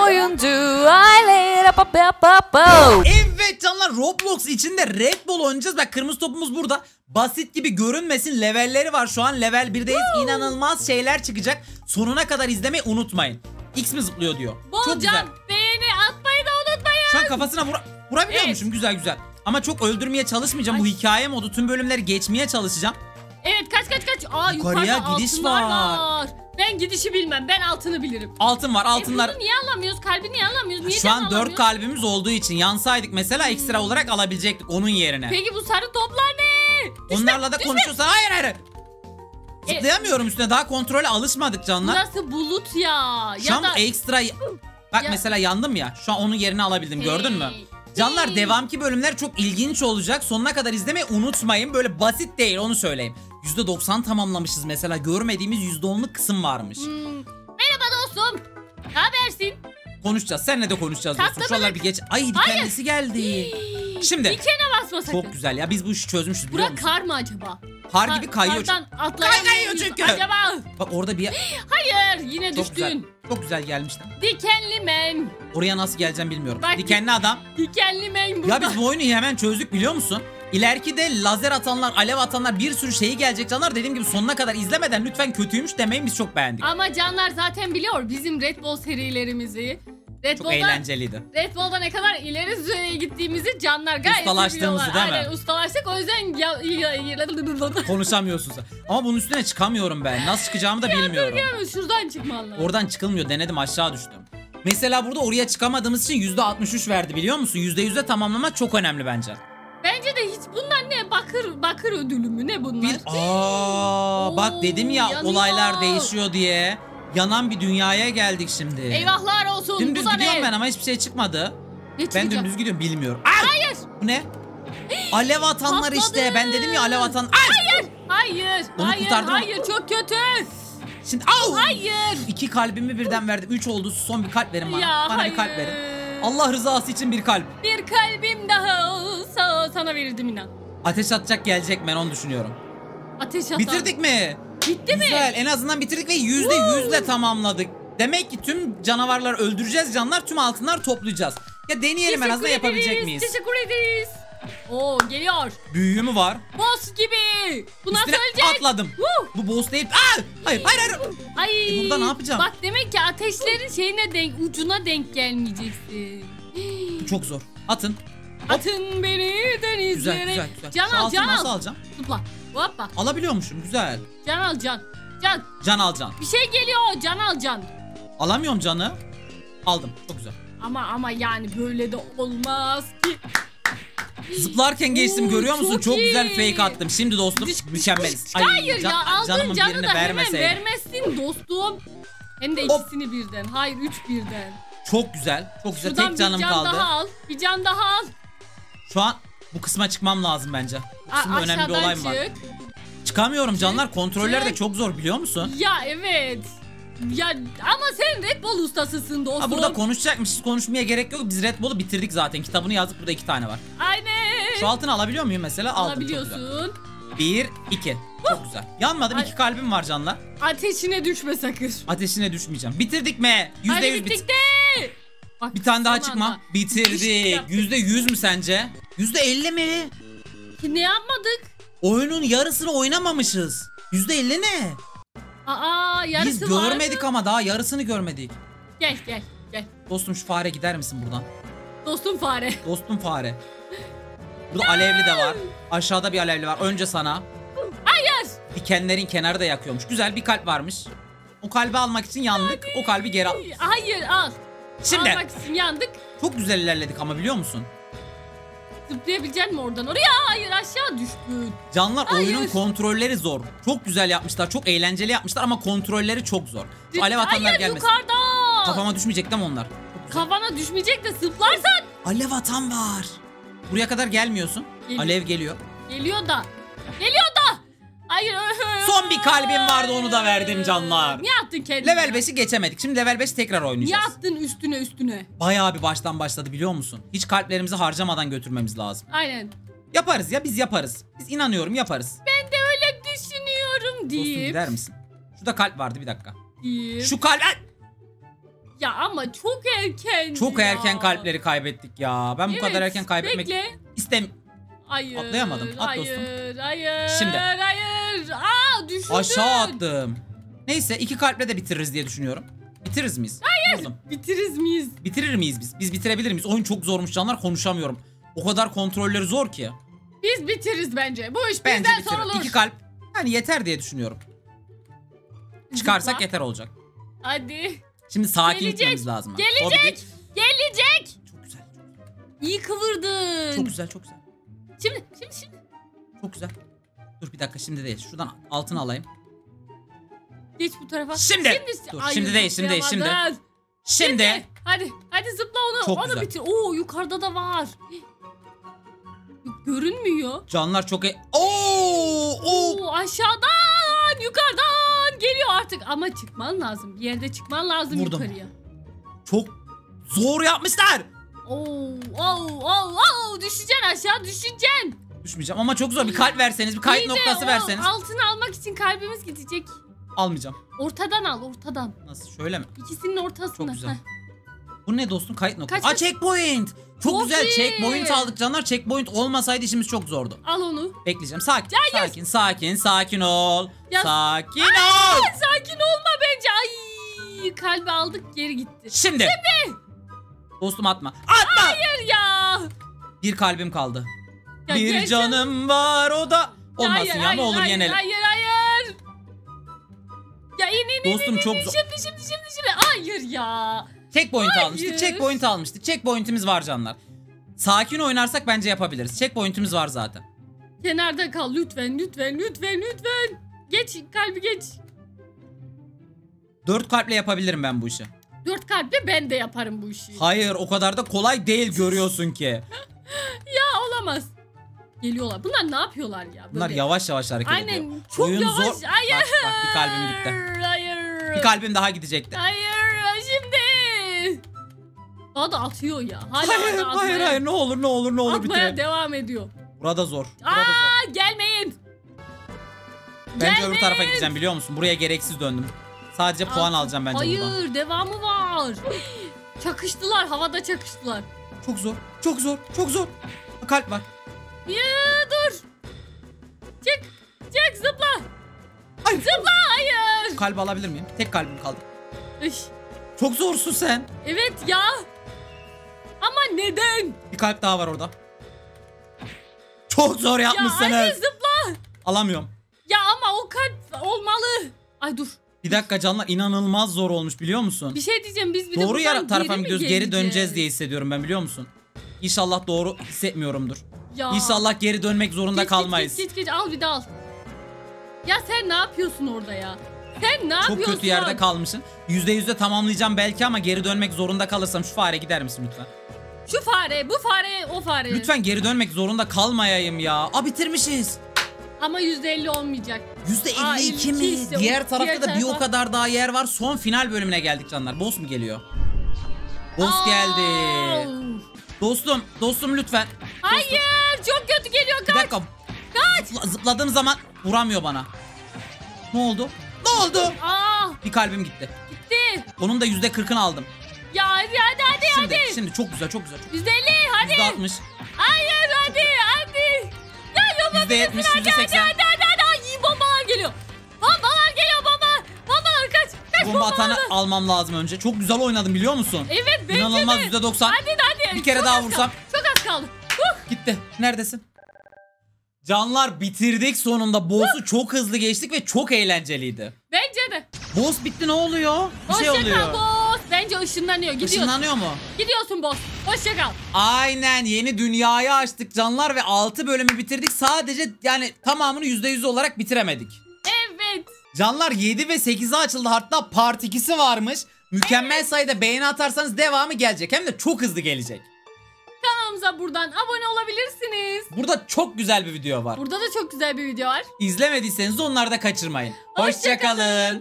oyuncu. Evet canlar, Roblox içinde Red Bull oynayacağız. Bak, kırmızı topumuz burada. Basit gibi görünmesin, levelleri var şu an. Level 1'deyiz. İnanılmaz şeyler çıkacak. Sonuna kadar izlemeyi unutmayın. X mi zıplıyor diyor. Çok güzel. Beğeni atmayı da unutmayın. Şu an kafasına vurabiliyormuşum. Evet. Güzel güzel. Ama çok öldürmeye çalışmayacağım. Bu hikaye modu, tüm bölümleri geçmeye çalışacağım. Evet, kaç. Aa, yukarıya gidiş var. Ben gidişi bilmem. Ben altını bilirim. Altın var, altınlar. Bunu niye alamıyoruz? Kalbi niye alamıyoruz? Niye şu an 4 kalbimiz olduğu için yansaydık mesela ekstra olarak alabilecektik onun yerine. Peki bu sarı toplar ne? Onlarla da konuşuyorsan hayır. Zıplayamıyorum üstüne, daha kontrole alışmadık canlar. Burası bulut ya. Şu an ekstra. Bak mesela yandım ya. Şu an onun yerini alabildim, gördün mü? Canlar, devamki bölümler çok ilginç olacak. Sonuna kadar izlemeyi unutmayın. Böyle basit değil, onu söyleyeyim. %90 tamamlamışız mesela. Görmediğimiz %10'luk kısım varmış. Merhaba dostum. Ne habersin? Konuşacağız. Seninle de konuşacağız dostum. Şuralar bir geç. Ay, kendisi geldi. Şimdi. Dikene basma sakın. Çok güzel ya. Biz bu işi çözmüşüz, biliyor musun? Bura kar mı acaba? Kar gibi kayıyor. Kayıyor çünkü. Acaba? Bak orada bir... Hayır, yine çok düştün. Güzel. Çok güzel gelmiştim. Dikenli men. Oraya nasıl geleceğim bilmiyorum. Bak, dikenli adam. Dikenli men burada. Ya biz bu oyunu hemen çözdük, biliyor musun? İleriki de lazer atanlar, alev atanlar, bir sürü şeyi gelecek canlar. Dediğim gibi sonuna kadar izlemeden lütfen kötüymüş demeyin, biz çok beğendik. Ama canlar zaten biliyor bizim Red Bull serilerimizi. Çok eğlenceliydi. Red Bull'da ne kadar ileri gittiğimizi canlar gayet ustalaştığımızı biliyorlar. değil mi? Aynen, ustalaştık, o yüzden Konuşamıyorsun sen. Ama bunun üstüne çıkamıyorum ben. Nasıl çıkacağımı da bilmiyorum. Şuradan çıkman lazım. Oradan çıkılmıyor. Denedim, aşağı düştüm. Mesela burada oraya çıkamadığımız için %63 verdi, biliyor musun? %100'e tamamlamak çok önemli bence. Bence de hiç bunlar ne? Bakır ödülü mü? Ne bunlar? Bak dedim ya, yanıyor. Olaylar değişiyor diye. Yanan bir dünyaya geldik şimdi. Eyvahlar olsun. Dümdüz gidiyorum ben ama hiçbir şey çıkmadı. Ben dümdüz gidiyorum, bilmiyorum. Hayır. Bu ne? Alev atanlar işte. Ben dedim ya, alev atan. Hayır, çok kötü. Şimdi Hayır. 2 kalbimi birden verdim. 3 oldu. Son bir kalp verin bana. Bana hayır. bir kalp verin. Allah rızası için bir kalp. Bir kalbim daha olsa sana verirdim inan. Ateş atacak gelecek, ben onu düşünüyorum. Ateş atan. Bitirdik mi? Bitti mi? Güzel. En azından bitirdik ve %100'le tamamladık. Demek ki tüm canavarları öldüreceğiz canlar. Tüm altınlar toplayacağız. Ya deneyelim, en azından yapabilecek miyiz? Teşekkür ederiz. Oo, geliyor. Büyüğü mü var? Boss gibi. Bu nasıl Üstüne ölecek? atladım. Bu boss değil. Hayır. Ay. Burada ne yapacağım? Bak, demek ki ateşlerin ucuna denk gelmeyeceksin. Çok zor. Atın. Atın beni denizlere. Güzel. Can Şu al, altını can nasıl al. alacağım? Zıpla. Hoppa. Alabiliyormuşum, güzel. Can al, can. Can al can. Bir şey geliyor, can al, can. Alamıyorum canı. Aldım. Çok güzel. Ama yani böyle de olmaz ki. Zıplarken geçtim, görüyor musun? çok Çok iyi. güzel fake attım. Şimdi dostum mükemmeliz. Hayır ya, aldığın canımın canı birini da hemen vermeseydim. vermezsin dostum. Hem de ikisini birden. Hayır, 3 birden. Çok güzel. Çok güzel. Şuradan Tek canım bir can kaldı. daha al. Bir can daha al. Şu an bu kısma çıkmam lazım bence. Bu kısımda önemli bir olay mı var? Çıkamıyorum canlar. Kontroller de çok zor, biliyor musun? Ya evet. Ya ama sen Red Bull ustasısın dostum. Burada konuşacakmışız. Konuşmaya gerek yok. Biz Red Bull'u bitirdik zaten. Kitabını yazdık. Burada 2 tane var. Aynen. Şu altını alabiliyor muyum mesela? Aldım. Alabiliyorsun. 1, 2. Çok güzel. Yanmadım. 2 kalbim var canlar. Ateşine düşme sakın. Ateşine düşmeyeceğim. Bitirdik mi? %100 bitirdik. Bak, Bir tane daha çıkma. Bitirdik. %100 mü sence? %50 mi? Ne yapmadık? Oyunun yarısını oynamamışız. %50 ne? Yarısı Biz görmedik ama daha yarısını görmedik. Gel. Dostum, şu fare gider misin buradan? Dostum fare. Dostum fare. Burada alevli de var. Aşağıda bir alevli var. Önce sana. Hayır. Dikenlerin kenarı da yakıyormuş. Güzel bir kalp varmış. O kalbi almak için yandık. O kalbi geri al. Hayır, al. Şimdi. Almak için yandık. Çok güzel ilerledik ama, biliyor musun? Zıplayabilecek mi oradan oraya? Hayır, aşağı düştün. Canlar, Hayır. oyunun kontrolleri zor. Çok güzel yapmışlar. Çok eğlenceli yapmışlar ama kontrolleri çok zor. Şu alev atanlar gelmesin. Yukarıda. Kafama düşmeyecek değil mi onlar? Kafana düşmeyecek de zıplarsan. Alev atan var. Buraya kadar gelmiyorsun. Geliyor. Alev geliyor. Geliyor da. Hayır. Son bir kalbim vardı, onu da verdim canlar. Niye attın kendini? Level 5'i geçemedik. Şimdi level 5 tekrar Niye oynayacağız. attın üstüne? Bayağı bir baştan başladı, biliyor musun? Hiç kalplerimizi harcamadan götürmemiz lazım. Aynen. Yaparız ya, biz yaparız. Biz inanıyorum, yaparız. Ben de öyle düşünüyorum Dostum, deyip. gider misin? Şurada kalp vardı, bir dakika. Deyip. Şu kalp... Ya ama çok erken. Çok ya. erken kalpleri kaybettik ya. Ben bu kadar erken kaybetmek istemiyorum. Hayır. Atlayamadım. At dostum. Hayır. Şimdi. Hayır. Aa düşürdün. Aşağı attım. Neyse 2 kalple de bitiririz diye düşünüyorum. Bitiririz miyiz? Hayır. Oğlum, Bitiririz miyiz? bitirir miyiz biz? Biz bitirebilir miyiz? Oyun çok zormuş canlar, konuşamıyorum. O kadar kontrolleri zor ki. Biz bitiririz bence. Bu iş Bence bizden bitirir. sorulur. 2 kalp yani yeter diye düşünüyorum. Çıkarsak Zıpla. yeter olacak. Hadi. Şimdi sakin Gelecek, gitmemiz lazım. gelecek. Gelecek. Çok güzel. İyi kıvırdın. Çok güzel, çok güzel. Şimdi. Çok güzel. Dur bir dakika, şimdi değil. Şuradan altını alayım. Geç bu tarafa. Şimdi. Dur, şimdi değil, zıplayamadın. Şimdi. Hadi zıpla onu. Çok onu güzel. bitir. Oo yukarıda da var. Görünmüyor. Canlar çok Oo! Oo aşağıdan yukarıdan geliyor artık. Ama çıkman lazım. Bir yerde çıkman lazım Vurdum. yukarıya. Çok zor yapmışlar. Oo, düşeceksin aşağı düşeceksin. Düşmeyeceğim ama çok zor. Bir kalp verseniz, bir kayıt İyi de noktası o verseniz. altını almak için kalbimiz gidecek. Almayacağım. Ortadan al ortadan. Nasıl? Şöyle mi? İkisinin ortasına. Çok güzel. Heh. Bu ne dostum? Kayıt noktası. Kaç, Aa, checkpoint. Çok Çok güzel. iyi. Checkpoint aldık canlar. Checkpoint olmasaydı işimiz çok zordu. Al onu. Bekleyeceğim. Sakin. Ya, Sakin ol. Ya- Sakin ol. Sakin olma bence. Ay kalbi aldık geri gitti. Şimdi. Dostum atma. Atma. Hayır ya. Bir kalbim kaldı. Ya bir gerçekten- canım var, o da olmasın Hayır, ya, ne olur hayır, yenelim. Hayır. Ya in. Dostum çok zor. Şimdi. Hayır ya. Checkpoint Hayır. almıştık. Checkpoint almıştık. Checkpoint'imiz var canlar. Sakin oynarsak bence yapabiliriz. Checkpoint'imiz var zaten. Kenarda kal lütfen. Geç kalbi geç. 4 kalple yapabilirim ben bu işi. 4 kalple ben de yaparım bu işi. Hayır, o kadar da kolay değil, görüyorsun ki. Ya olamaz. Geliyorlar. Bunlar ne yapıyorlar ya? Böyle. Bunlar yavaş yavaş hareket ediyor. Aynen. Çok Oyun yavaş. zor. Hayır. Bak, bir kalbim gitti. Hayır. Bir kalbim daha gidecekti. Hayır. Şimdi. Daha da atıyor ya. Hala Hayır, da atmaya, hayır, ne olur atmaya bitirelim. devam ediyor. Burada zor. Burada zor. Aa gelmeyin. Bence öbür tarafa gideceğim, biliyor musun? Buraya gereksiz döndüm. Sadece puan alacağım bence Hayır, buradan. devamı var. Çakıştılar, havada çakıştılar. Çok zor. Çok zor. Çok zor. Kalp var. Ya dur. Çık zıpla. Hayır. Zıpla hayır. Kalbi alabilir miyim? Tek kalbim kaldı. Üş, Çok zorsun sen. evet ya. Ama neden? Bir kalp daha var orada. Çok zor Ya yapmışsınız. hadi zıpla. Alamıyorum. Ya ama o kalp olmalı. Ay dur. Bir dakika canlar, inanılmaz zor olmuş, biliyor musun? Bir şey diyeceğim, biz bir de Doğru buradan yer tarafa mi gidiyoruz. Geri geleceğiz? döneceğiz diye hissediyorum ben, biliyor musun? İnşallah doğru hissetmiyorumdur. Ya. İnşallah geri dönmek zorunda kalmayız. Geç al bir daha al. Ya sen ne yapıyorsun orada ya? Sen ne Çok yapıyorsun? kötü yerde kalmışsın. %100'de tamamlayacağım belki ama geri dönmek zorunda kalırsam şu fare gider misin lütfen? Şu fare, bu fare, o fare. Lütfen geri dönmek zorunda kalmayayım ya. Aa, bitirmişiz. Ama %50 olmayacak. Aa, %52 mi? 52 işte o. Diğer tarafta Diğer da bir o tarafa. kadar daha yer var. Son final bölümüne geldik canlar. Boss mu geliyor? Boss geldi. Dostum lütfen. Hayır, çok kötü geliyor. Bir Kaç. dakika. Zıpladığım zaman vuramıyor bana. Ne oldu? Ne oldu? Aa, Bir kalbim gitti. gitti. Onun da %40'ını aldım. Ya hadi. Şimdi çok güzel. %50 hadi. %60. Hayır hadi. Ya yapabilirsin %70, hadi. Ay, iyi bombalar geliyor. Bombalar kaç. Bomba atanı almam lazım önce. Çok güzel oynadım, biliyor musun? Evet bence İnanılmaz de. %90. Hadi. Bir kere Çok daha az vursam. kaldı. Çok az kaldı. Gitti. Neredesin? Canlar, bitirdik sonunda. Boss'u çok hızlı geçtik ve çok eğlenceliydi. Bence de. Boss bitti, ne oluyor? Bir şey Hoşça oluyor. kal boss. Bence ışınlanıyor. Gidiyorsun. Işınlanıyor mu? Gidiyorsun boss. Hoşça kal. Aynen, yeni dünyayı açtık canlar ve 6 bölümü bitirdik. Sadece yani tamamını %100 olarak bitiremedik. Evet. Canlar 7 ve 8'e açıldı, hatta part 2'si varmış. Mükemmel sayıda beğeni atarsanız devamı gelecek, hem de çok hızlı gelecek. Kanalımıza buradan abone olabilirsiniz. Burada çok güzel bir video var. Burada da çok güzel bir video var. İzlemediyseniz onları da kaçırmayın. Hoşça Hoşça kalın.